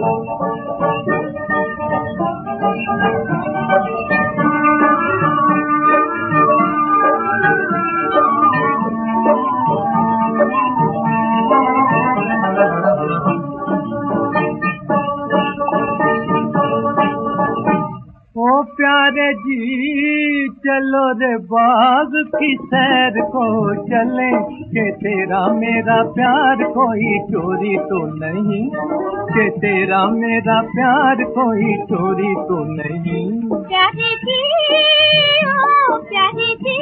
प्यारे जी चलो रे बाग की सैर को चले के तेरा मेरा प्यार कोई चोरी तो नहीं, के तेरा मेरा प्यार कोई चोरी तो नहीं। प्यारे जी ओ प्यारे जी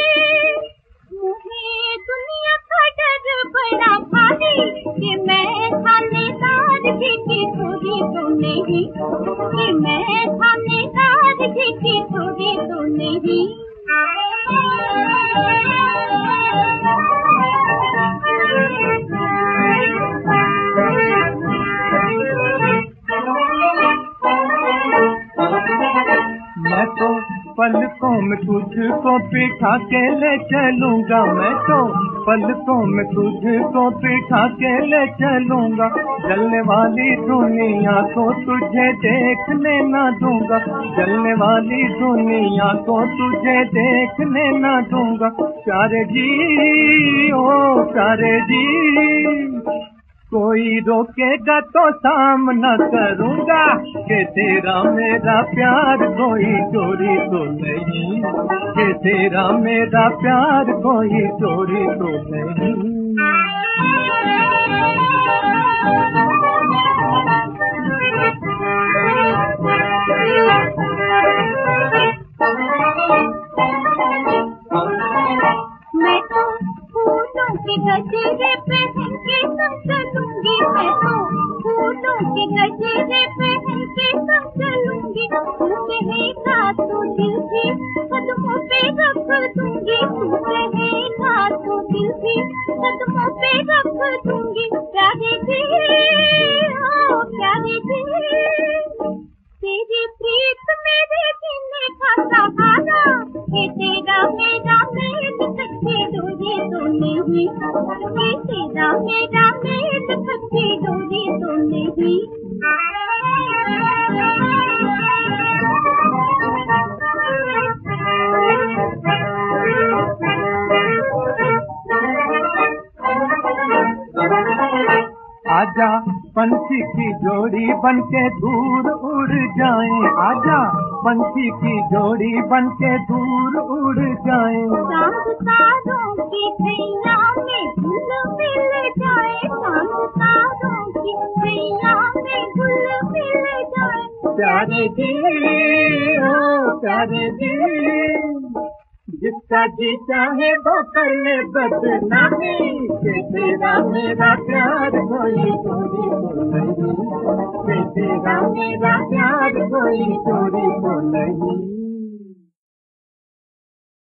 मुझे दुनिया का डर बड़ा भारी कि मैं थानेदार जी की चोरी तो नहीं, कि मैं थानेदार जी की चोरी तो नहीं। मैं तो पलकों में तुझको बिठा के ले चलूंगा, मैं तो पलकों में तुझको बिठा के ले चलूंगा। जलने वाली दुनिया को तुझे देखने न दूंगा, जलने वाली दुनिया को तुझे देखने न दूंगा। प्यारे जी ओ प्यारे जी कोई रोकेगा तो सामना करूंगा कि तेरा मेरा प्यार कोई चोरी तो नहीं, कि तेरा मेरा प्यार कोई चोरी तो नहीं। मैं तो फूलों के गजरे पहन के संग चलूंगी, मैं तो फूलों के गजरे पहन के संग चलूंगी। तू कहेगा तो दिल भी कदमों पे रख दूंगी, तू कहेगा तो दिल भी कदमों पे रख दूंगी। प्यारे जी ओ प्यारे जी तेरी प्रीत मेरे जीने का सहारा, कि तेरा मेरा मेल सच्ची डोरी तो नहीं, कि तेरा मेरा मेल सच्ची डोरी तो नहीं। आजा पंछी की जोड़ी बनके दूर उड़ जाएं, आजा पंछी की जोड़ी बनके दूर उड़ जाएं। चांद तारों की छैया में गुल मिल जाए, चांद तारों की छैया में गुल मिल जाए। प्यारे जी ओ प्यारे जी जिसका जी चाहे वो कर ले बदनामी, कि तेरा मेरा प्यार कोई चोरी तो नहीं, कि तेरा मेरा प्यार कोई चोरी तो नहीं।